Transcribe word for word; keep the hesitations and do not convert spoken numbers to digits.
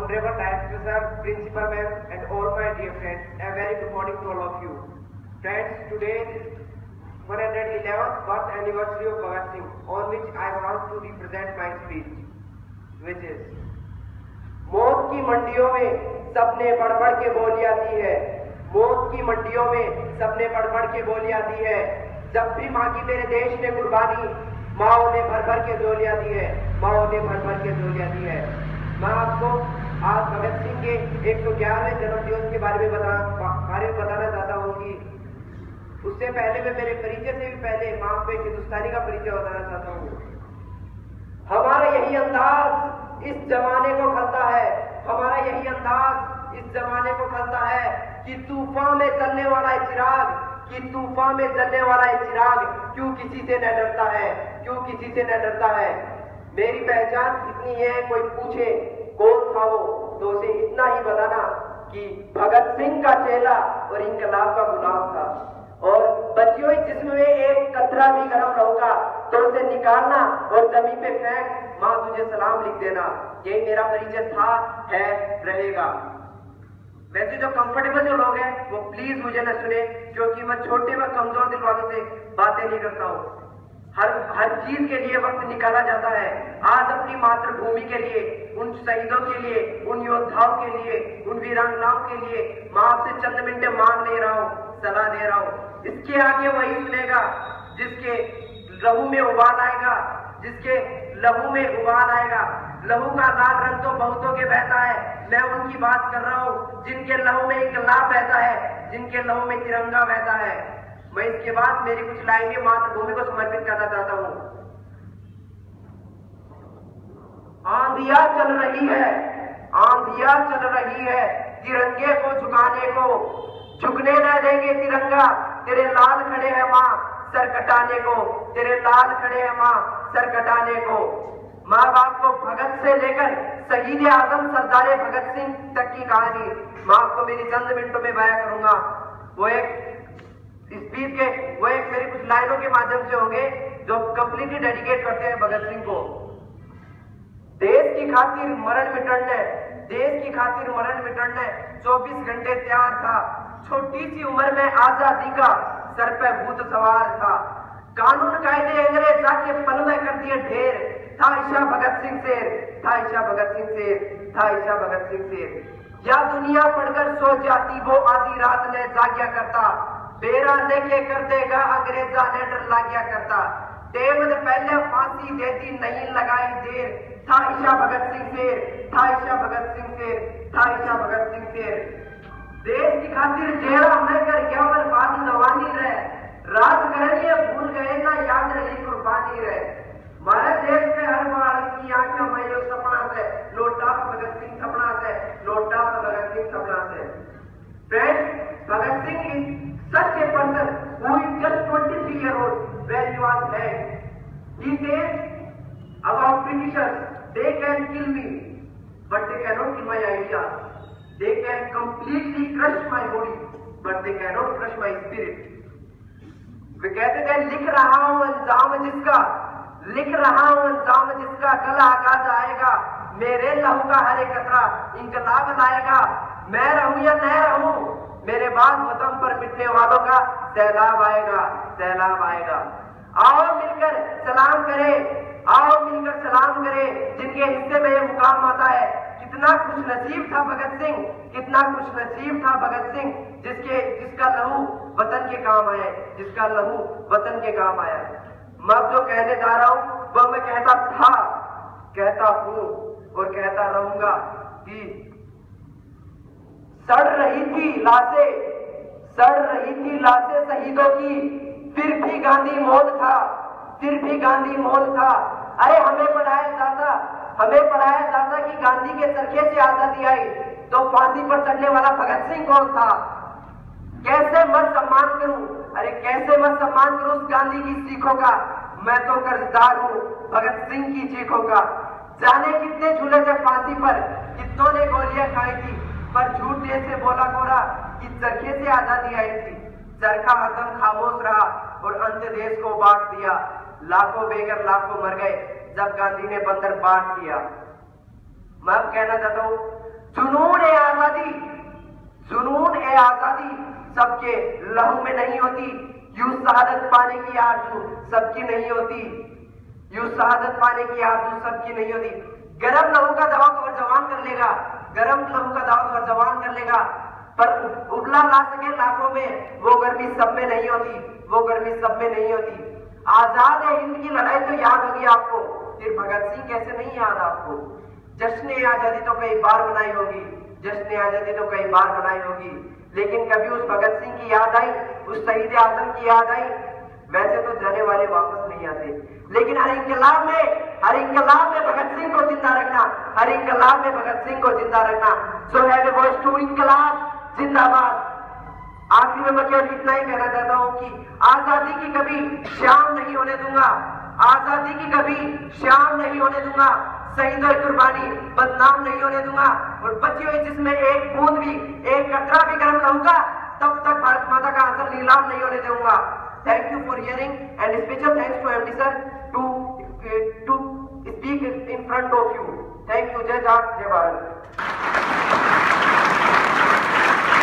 Honorable Director Sir, Principal Ma'am, and all my dear friends, a very good morning to all of you. Friends, today is one hundred eleventh birth anniversary of Bhagat Singh, on which I want to represent my speech, which is: मौत की मंडियों में सबने बढ़ बढ़ के बोलियां दी है, मौत की मंडियों में सबने बढ़ बढ़ के बोलियां दी है। जब भी मांगी मेरे देश ने कुर्बानी, माओ ने भर भर के जोलियां दी है, माओ ने भर भर के जोलियां दी है। मैं आपको आज भगत सिंह के एक सौ ग्यारहवें जन्म दिवस के बारे में बता बारे में बताना चाहता हूँ कि उससे पहले मैं मेरे परिचय से भी पहले मां पे हिंदुस्तानी का परिचय बताना चाहता हूँ। हमारा यही अंदाज इस जमाने को खलता है, हमारा यही अंदाज इस जमाने को खलता है कि तूफान में चलने वाला है चिराग, कि तूफान में जलने वाला है चिराग, क्यों किसी से न डरता है, क्यों किसी से न डरता है। मेरी पहचान इतनी है, कोई पूछे कौन था वो तो उसे इतना ही बताना कि भगत सिंह का चेला और इंकलाब का गुलाम था। और बच्चियों, जिसमें एक कतरा भी गर्म रहूंगा तो उसे निकालना और जमीन पे फेंक, मां तुझे सलाम लिख देना। यही मेरा परिचय था, है, रहेगा। वैसे जो कंफर्टेबल जो लोग हैं वो प्लीज मुझे न सुने, क्योंकि मैं छोटे व कमजोर दिल वालों से बातें नहीं करता हूँ। हर हर चीज के लिए वक्त निकाला जाता है। आज अपनी मातृभूमि के लिए, उन शहीदों के लिए, उन योद्धाओं के लिए, उन वीरांगनाओं के लिए मैं आपसे चंद मिनट मांग ले रहा हूँ, सलाह दे रहा हूँ। इसके आगे वही सुनेगा जिसके लहू में उबाल आएगा, जिसके लहू में उबाल आएगा। लहू का लाल रंग तो बहुतों के बहता है, मैं उनकी बात कर रहा हूँ जिनके लहू में इंकलाब बहता है, जिनके लहू में तिरंगा बहता है। मैं इसके बाद मेरी कुछ लाइनें मातृभूमि को समर्पित करना चाहता हूँ। आंधिया चल रही है, आंधिया चल रही है, तिरंगे को झुकाने को, झुकने न देंगे तिरंगा, तेरे लाल खड़े हैं मां सर कटाने को, तेरे लाल खड़े हैं मां सर कटाने को। माँ बाप को भगत से लेकर शहीद आजम सरदार भगत सिंह तक की कहानी मैं आपको मेरी चंद मिनटों में बयां करूंगा। वो एक स्पीच के वो एक मेरी कुछ लाइनों के माध्यम से होंगे जो कंप्लीटली डेडिकेट करते हैं भगत सिंह को। देश की खातिर मरण मिटने, देश की खातिर मरण मिटने चौबीस घंटे तैयार था। छोटी सी उम्र में आजादी का सर पे भूत सवार था। कानून कायदे अंग्रेज जाके पल में कर दिए ढेर, था ईशा भगत सिंह शेर, था ईशा भगत सिंह शेर, था ईशा भगत सिंह शेर। या दुनिया पढ़कर सो जाती वो आधी रात ने जाग्या करता, बेरा लेके कर देगा अंग्रेजा ने डर लाग्या करता। टेमद पहले फांसी दे दी नहीं लगाई देर, था ईशा भगत सिंह शेर, था ईशा भगत सिंह शेर, था ईशा भगत सिंह शेर। देश की खातिर चेहरा मैं कर गया बर्बाद जवानी रहे, राज करेंगे भूल गए ना याद रही कुर्बानी रहे। हमारे देश में हर बार की आंखें में जो सपना से लोटा भगत सिंह सपना से लोटा भगत सिंह सपना से। Friends, Bhagat Singh is such a person who is just twenty-three year old when he was hanged. He says about Britishers, they can kill me, but they cannot kill my ideas. They can completely crush my body, but they cannot crush my spirit. वे कहते थे लिख रहा हूं अंजाम जिसका, लिख रहा हूं अंजाम जिसका, कल आगाज आएगा, मेरे लहू का हर एक कतरा इंकलाब लाएगा। मैं रहूं या न रहूं, मेरे बाद वतन पर मिटने वालों का सैलाब आएगा, सैलाब आएगा। आओ मिलकर सलाम करें, आओ मिलकर सलाम करें जिनके हिस्से में ये मुकाम आता है। कितना खुश नसीब था भगत सिंह, कितना खुश नसीब था भगत सिंह जिसके जिसका लहू वतन के काम आया, जिसका लहू वतन के काम आया। मैं अब जो कहने जा रहा हूं वह मैं कहता था, कहता हूं और कहता रहूंगा कि सड़ रही थी लाशें, सड़ रही थी लाशें शहीदों की, फिर भी गांधी मौन था, फिर भी गांधी मौन था। अरे हमें पढ़ाया जाता, हमें पढ़ाया जाता कि गांधी के चरखे से आजादी आई, तो फांसी पर चढ़ने वाला भगत सिंह कौन था? कैसे मत सम्मान करूं, अरे कैसे मत सम्मान करूं उस गांधी की सीखों का। मैं तो कर्जदार हूं भगत सिंह की चीखों का। जाने कितने झूले थे फांसी पर, कितनों ने गोलियां खाई थी, पर झूठ देश से बोला गोरा कि चरखे से आजादी आई थी। चरखा हरदम खामोश रहा और अंत देश को बांट दिया। लाखों बेघर लाखों मर गए जब गांधी ने बंदर बांट किया। मैं अब कहना चाहता हूं जुनून ए आजादी, जुनून ए आजादी सबके लहू में नहीं होती, यूं शहादत पाने की आरज़ू सबकी नहीं होती, यूं शहादत पाने की आरज़ू सबकी नहीं होती। गरम लहू का दावा तो जवान कर लेगा, गरम लहू का दावा तो जवान कर लेगा, पर उबला ला सके लाखों में, वो गर्मी सब में नहीं होती, वो गर्मी सब में नहीं होती। आजाद है हिंद की लड़ाई तो याद होगी आपको, फिर भगत सिंह कैसे नहीं याद आपको। जश्न आजादी तो कई बार बनाई होगी, जश्न आजादी तो कई बार बनाई होगी, लेकिन कभी उस भगत सिंह की याद आई, उस शहीद आजम की याद आई? वैसे तो जाने वाले वापस नहीं आते, लेकिन हर इंकलाब में, हर इंकलाब में भगत सिंह को जिंदा रखना, हर इंकलाब में भगत सिंह को जिंदा रखना। So have a voice to इंकलाब जिंदाबाद। आखिरी में मैं केवल इतना ही कहना चाहता हूँ कि आजादी की कभी शाम नहीं होने दूंगा, आजादी की कभी शाम नहीं होने दूंगा, शहीदों की कुर्बानी बदनाम नहीं होने दूंगा, और बची हुई जिसमें एक बूंद भी, एक कतरा भी गर्म रहूंगा, तब तक भारत माता का आंचल नीलाम नहीं होने दूंगा। Thank you for hearing and special thanks to MD sir to to speak in front of you. Thank you. जय जवान जय भारत।